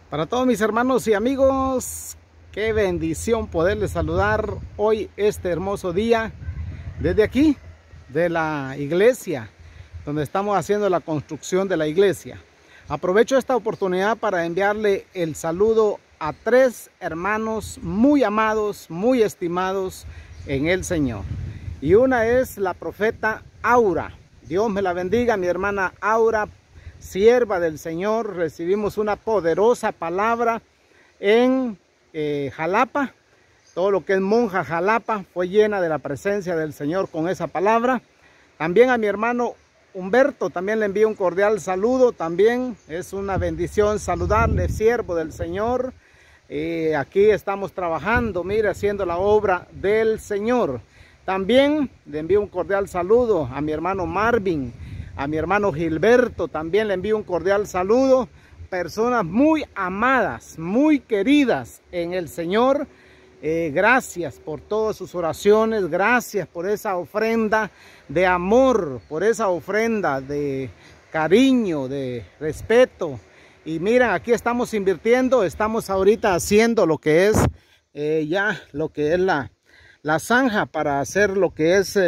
Para todos mis hermanos y amigos, qué bendición poderles saludar hoy este hermoso día desde aquí, de la iglesia, donde estamos haciendo la construcción de la iglesia. Aprovecho esta oportunidad para enviarle el saludo a tres hermanos muy amados, muy estimados en el Señor. Y una es la profeta Aura. Dios me la bendiga, mi hermana Aura, sierva del Señor. Recibimos una poderosa palabra en Jalapa. Todo lo que es Monja Jalapa fue llena de la presencia del Señor con esa palabra. También a mi hermano Humberto también le envío un cordial saludo. También es una bendición saludarle, siervo del Señor. Aquí estamos trabajando, mire, haciendo la obra del Señor. También le envío un cordial saludo a mi hermano Marvin, a mi hermano Gilberto. También le envío un cordial saludo. Personas muy amadas, muy queridas en el Señor. Gracias por todas sus oraciones, gracias por esa ofrenda de amor, por esa ofrenda de cariño, de respeto. Y miren, aquí estamos invirtiendo, estamos ahorita haciendo lo que es ya lo que es la zanja para hacer lo que es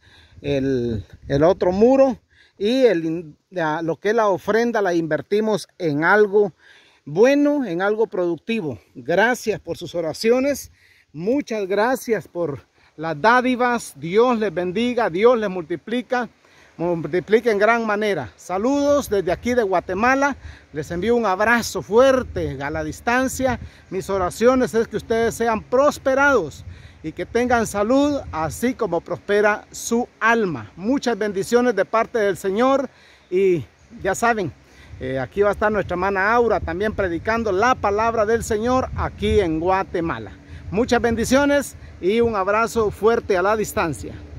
el otro muro. Y lo que es la ofrenda la invertimos en algo bueno, en algo productivo. Gracias por sus oraciones, muchas gracias por las dádivas. Dios les bendiga, Dios les multiplica en gran manera. Saludos desde aquí de Guatemala, les envío un abrazo fuerte a la distancia. Mis oraciones es que ustedes sean prosperados y que tengan salud, así como prospera su alma. Muchas bendiciones de parte del Señor. Y ya saben, aquí va a estar nuestra hermana Aura también predicando la palabra del Señor aquí en Guatemala. Muchas bendiciones y un abrazo fuerte a la distancia.